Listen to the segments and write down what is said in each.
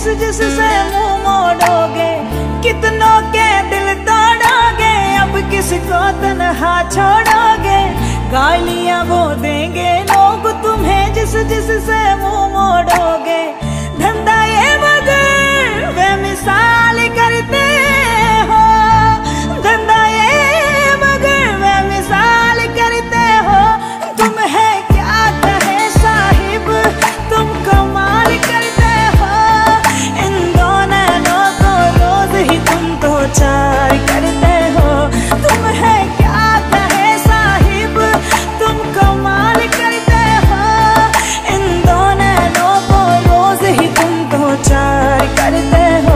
जिससे मुंह मोड़ोगे, कितनों के दिल तोड़ोगे, अब किसको तन्हा छोड़ोगे। गालियां वो देंगे लोग तुम्हें जिससे मुंह मोड़ोगे। धंधा ये मगर वे मिसाल करते हो, धंधा ये मगर वे मिसाल करते हो। तुम है क्या कहे साहिब, तुम कमाल करते हो। इन दोनों को रोज ही तुम तो चार करते हो। तुम है क्या कहे साहिब, तुम कमाल करते हो। इन दोनों को रोज ही तुम तो चार करते हो।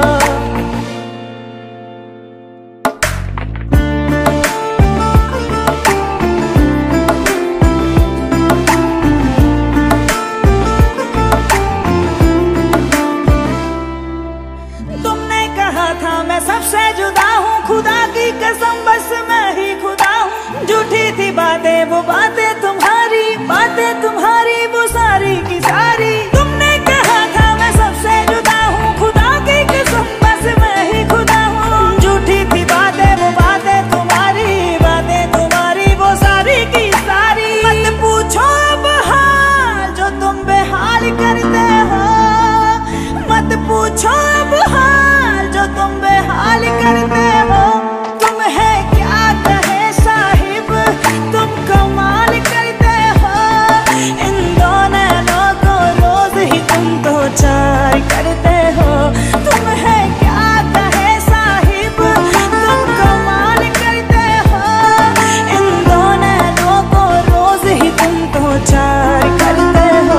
तुमने कहा था मैं सबसे जुदा हूँ, खुदा की कसम बस मैं ही खुदा हूँ। झूठी थी बातें वो बातें तुम्हारी वो सारी की सारी। तुमने कहा था मैं सबसे जुदा हूँ, खुदा की कसम बस मैं ही खुदा हूँ। झूठी थी बातें वो बातें तुम्हारी वो सारी की सारी। मत पूछो अब हाल जो तुम बेहाल करते हो, मत पूछो अब हाल जो तुम बेहाल करते हो। तुम है क्या कहे साहिब, तुम कमाल करते हो। इन दोनों को रोज ही तुम तो चार करते हो। तुम है क्या कहे साहिब, तुम कमाल करते हो। इन दोनों को रोज ही तुम तो चार करते हो।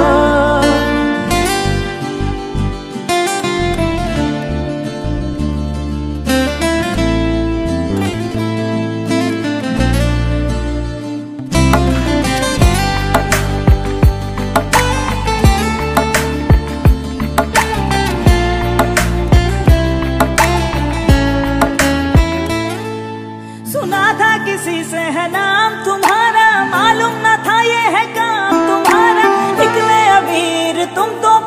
सुना था किसी से है नाम तुम्हारा, मालूम न था ये है काम तुम्हारा। निकले अबीर तुम तो